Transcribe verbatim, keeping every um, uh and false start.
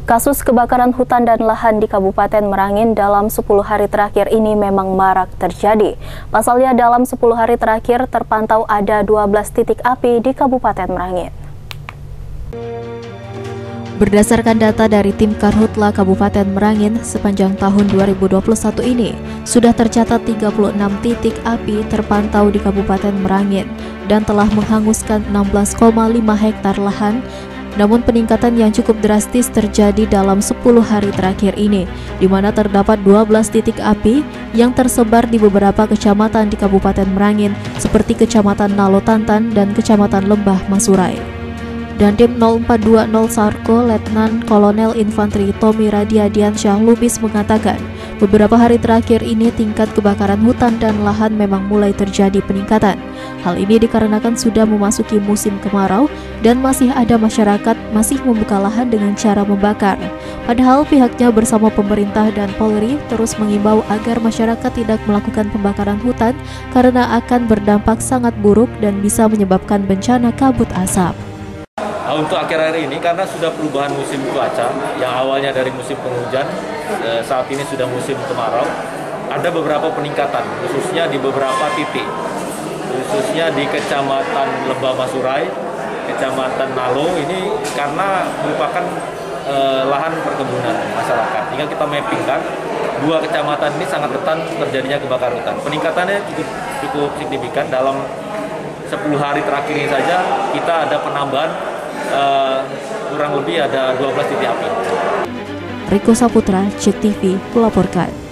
Kasus kebakaran hutan dan lahan di Kabupaten Merangin dalam sepuluh hari terakhir ini memang marak terjadi. Pasalnya dalam sepuluh hari terakhir terpantau ada dua belas titik api di Kabupaten Merangin. Berdasarkan data dari tim Karhutla Kabupaten Merangin, sepanjang tahun dua ribu dua puluh satu ini, sudah tercatat tiga puluh enam titik api terpantau di Kabupaten Merangin dan telah menghanguskan enam belas koma lima hektar lahan. Namun peningkatan yang cukup drastis terjadi dalam sepuluh hari terakhir ini, di mana terdapat dua belas titik api yang tersebar di beberapa kecamatan di Kabupaten Merangin, seperti Kecamatan Nalotantan dan Kecamatan Lembah Masurai. Dandim nol empat dua nol Sarko, Letnan Kolonel Infanteri Tommy Radiadiansyah Lubis mengatakan, beberapa hari terakhir ini tingkat kebakaran hutan dan lahan memang mulai terjadi peningkatan. Hal ini dikarenakan sudah memasuki musim kemarau dan masih ada masyarakat masih membuka lahan dengan cara membakar. Padahal pihaknya bersama pemerintah dan Polri terus mengimbau agar masyarakat tidak melakukan pembakaran hutan karena akan berdampak sangat buruk dan bisa menyebabkan bencana kabut asap. Untuk akhir-akhir ini karena sudah perubahan musim cuaca yang awalnya dari musim penghujan saat ini sudah musim kemarau, ada beberapa peningkatan khususnya di beberapa titik, khususnya di Kecamatan Lembah Masurai, Kecamatan Nalo ini karena merupakan eh, lahan perkebunan masyarakat. Hingga kita mappingkan dua kecamatan ini sangat rentan terjadinya kebakaran hutan. Peningkatannya cukup cukup signifikan dalam sepuluh hari terakhir ini saja kita ada penambahan Uh, kurang lebih ada dua belas titik api. Riko Saputra, Cek T V, melaporkan.